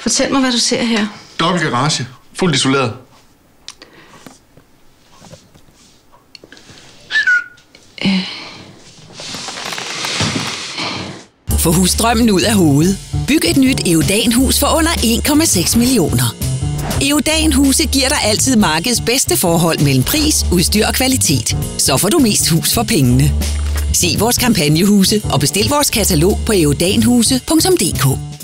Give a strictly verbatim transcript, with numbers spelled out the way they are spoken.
Fortæl mig, hvad du ser her. Dobbelt garage. Fuldt isoleret. Øh. Få husdrømmen ud af hovedet. Byg et nyt Eodan-hus for under en komma seks millioner. Eodan-huse giver dig altid markedets bedste forhold mellem pris, udstyr og kvalitet. Så får du mest hus for pengene. Se vores kampagnehuse og bestil vores katalog på eodanhuse punktum d k.